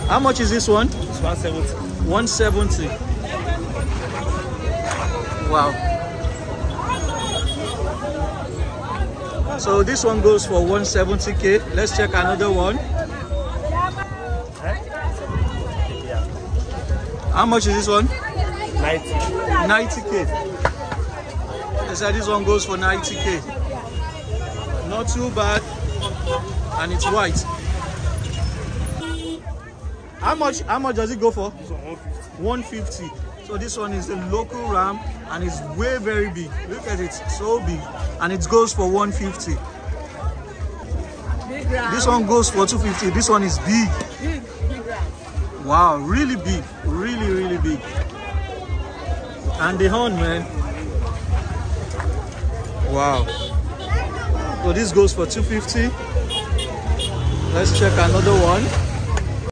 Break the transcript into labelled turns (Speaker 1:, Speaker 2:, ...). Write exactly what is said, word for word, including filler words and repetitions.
Speaker 1: How much is this one?
Speaker 2: It's one seventy.
Speaker 1: one seventy. Wow. So this one goes for one seventy K. Let's check another one. How much is this one?
Speaker 2: ninety.
Speaker 1: ninety K. They said this one goes for ninety K. Not too bad. And it's white. How much how much does it go for? one fifty. So this one is a local ram and it's way very big. Look at it, so big. And it goes for one fifty.
Speaker 3: Big ram.
Speaker 1: This one goes for two fifty. This one is big.
Speaker 3: Big, big ram.
Speaker 1: Wow, really big. Really, really big. And the horn, man. Wow. So this goes for two fifty. Let's check another one.